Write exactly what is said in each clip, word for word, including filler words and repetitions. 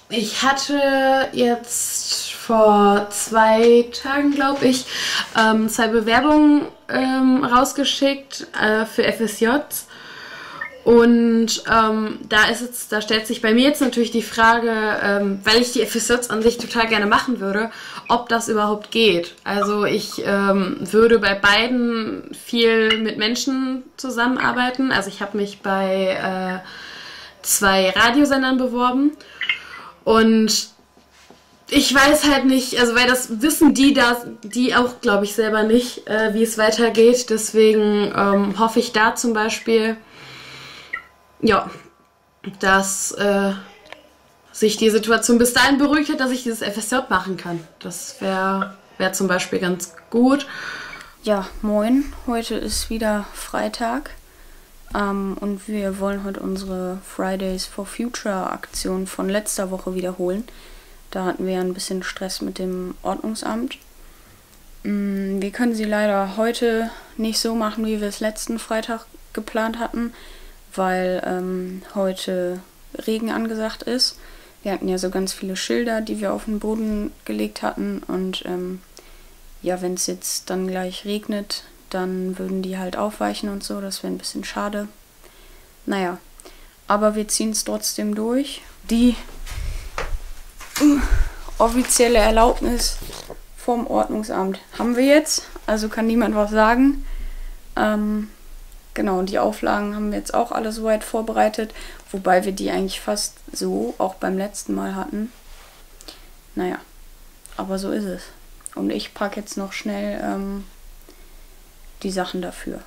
Ich hatte jetzt vor zwei Tagen, glaube ich, ähm, zwei Bewerbungen ähm, rausgeschickt äh, für F S Js. Und ähm, da ist jetzt, da stellt sich bei mir jetzt natürlich die Frage, ähm, weil ich die F S Js an sich total gerne machen würde, ob das überhaupt geht. Also ich ähm, würde bei beiden viel mit Menschen zusammenarbeiten. Also ich habe mich bei äh, zwei Radiosendern beworben und ich weiß halt nicht, also weil das wissen die da, die auch, glaube ich, selber nicht, äh, wie es weitergeht. Deswegen ähm, hoffe ich da zum Beispiel, ja, dass äh, sich die Situation bis dahin beruhigt hat, dass ich dieses F S J machen kann. Das wäre wär zum Beispiel ganz gut. Ja, moin. Heute ist wieder Freitag ähm, und wir wollen heute unsere Fridays for Future Aktion von letzter Woche wiederholen. Da hatten wir ja ein bisschen Stress mit dem Ordnungsamt. Wir können sie leider heute nicht so machen, wie wir es letzten Freitag geplant hatten, weil ähm, heute Regen angesagt ist. Wir hatten ja so ganz viele Schilder, die wir auf den Boden gelegt hatten und ähm, ja, wenn es jetzt dann gleich regnet, dann würden die halt aufweichen und so, das wäre ein bisschen schade. Naja, aber wir ziehen es trotzdem durch. Die uh, offizielle Erlaubnis vom Ordnungsamt haben wir jetzt, also kann niemand was sagen. Ähm, Genau, und die Auflagen haben wir jetzt auch alle soweit vorbereitet, wobei wir die eigentlich fast so auch beim letzten Mal hatten. Naja, aber so ist es. Und ich packe jetzt noch schnell ähm, die Sachen dafür.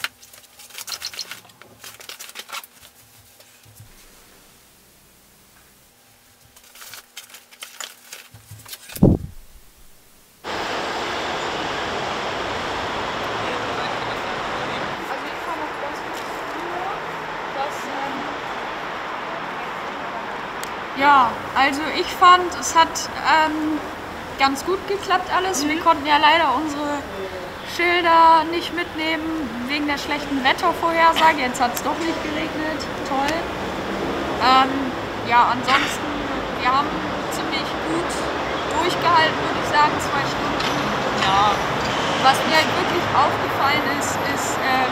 Ja, also ich fand, es hat ähm, ganz gut geklappt alles. Mhm. Wir konnten ja leider unsere Schilder nicht mitnehmen, wegen der schlechten Wettervorhersage. Jetzt hat es doch nicht geregnet, toll. Ähm, ja, ansonsten, wir haben ziemlich gut durchgehalten, würde ich sagen, zwei Stunden. Ja. Was mir halt wirklich aufgefallen ist, ist, ähm,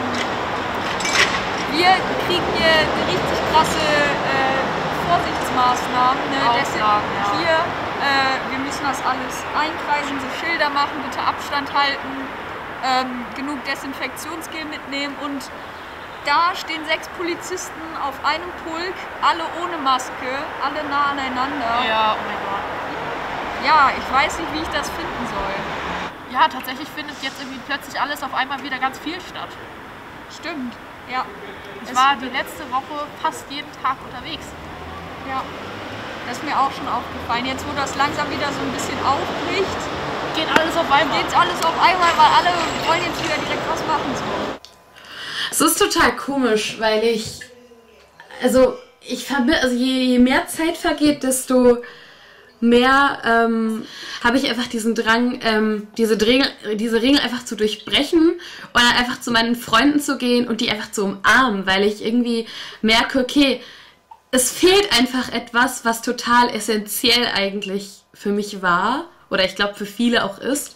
wir kriegen hier eine richtig krasse äh, Vorsichtsmaßnahmen. Ne? Deswegen ja. Hier, äh, wir müssen das alles einkreisen, so Schilder machen, bitte Abstand halten, ähm, genug Desinfektionsgel mitnehmen und da stehen sechs Polizisten auf einem Pulk, alle ohne Maske, alle nah aneinander. Ja, oh mein Gott. Ja, ich weiß nicht, wie ich das finden soll. Ja, tatsächlich findet jetzt irgendwie plötzlich alles auf einmal wieder ganz viel statt. Stimmt, ja. Ich war die letzte Woche fast jeden Tag unterwegs. Ja, das ist mir auch schon aufgefallen. Jetzt, wo das langsam wieder so ein bisschen aufbricht, geht alles auf einmal. Geht alles auf einmal, weil alle wollen jetzt wieder direkt was machen. So. Es ist total komisch, weil ich, also ich verbi- also je, je mehr Zeit vergeht, desto mehr ähm, habe ich einfach diesen Drang, ähm, diese, Regel, diese Regeln einfach zu durchbrechen und dann einfach zu meinen Freunden zu gehen und die einfach zu umarmen, weil ich irgendwie merke, okay, es fehlt einfach etwas, was total essentiell eigentlich für mich war oder ich glaube für viele auch ist.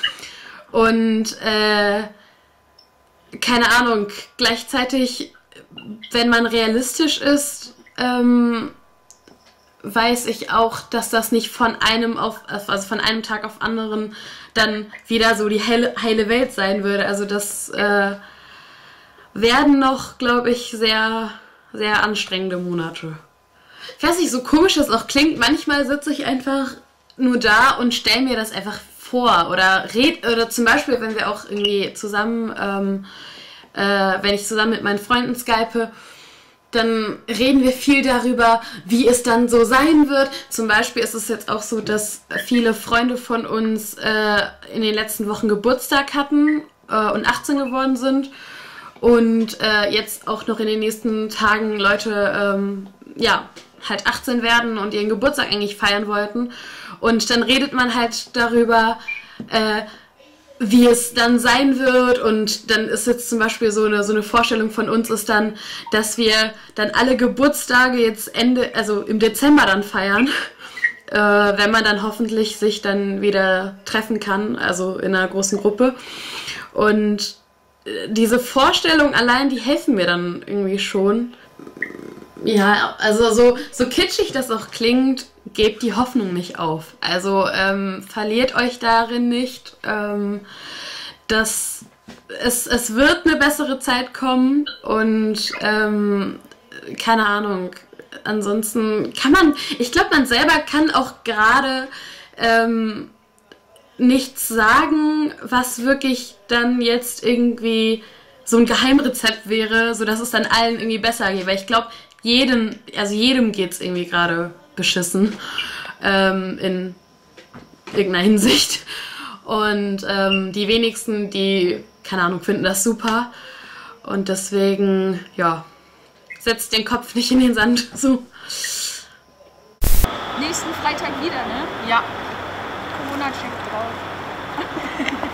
Und äh, keine Ahnung, gleichzeitig, wenn man realistisch ist, ähm, weiß ich auch, dass das nicht von einem auf, also von einem Tag auf anderen dann wieder so die heile, heile Welt sein würde. Also das äh, werden noch, glaube ich, sehr sehr anstrengende Monate. Ich weiß nicht, so komisch das auch klingt, manchmal sitze ich einfach nur da und stelle mir das einfach vor oder red, oder zum Beispiel, wenn wir auch irgendwie zusammen, ähm, äh, wenn ich zusammen mit meinen Freunden skype, dann reden wir viel darüber, wie es dann so sein wird. Zum Beispiel ist es jetzt auch so, dass viele Freunde von uns äh, in den letzten Wochen Geburtstag hatten äh, und achtzehn geworden sind. Und äh, jetzt auch noch in den nächsten Tagen Leute, ähm, ja, halt achtzehn werden und ihren Geburtstag eigentlich feiern wollten. Und dann redet man halt darüber, äh, wie es dann sein wird. Und dann ist jetzt zum Beispiel so eine, so eine Vorstellung von uns ist dann, dass wir dann alle Geburtstage jetzt Ende, also im Dezember dann feiern. äh, wenn man dann hoffentlich sich dann wieder treffen kann, also in einer großen Gruppe. Und diese Vorstellung allein, die helfen mir dann irgendwie schon. Ja, also so, so kitschig das auch klingt, gebt die Hoffnung nicht auf. Also ähm, verliert euch darin nicht. Ähm, das, es, es wird eine bessere Zeit kommen und ähm, keine Ahnung. Ansonsten kann man, ich glaube, man selber kann auch gerade ähm, nichts sagen, was wirklich dann jetzt irgendwie so ein Geheimrezept wäre, sodass es dann allen irgendwie besser geht. Weil ich glaube, jedem, also jedem geht es irgendwie gerade beschissen ähm, in irgendeiner Hinsicht. Und ähm, die wenigsten, die, keine Ahnung, finden das super. Und deswegen, ja, setzt den Kopf nicht in den Sand. So. Nächsten Freitag wieder, ne? Ja. Corona-Check drauf.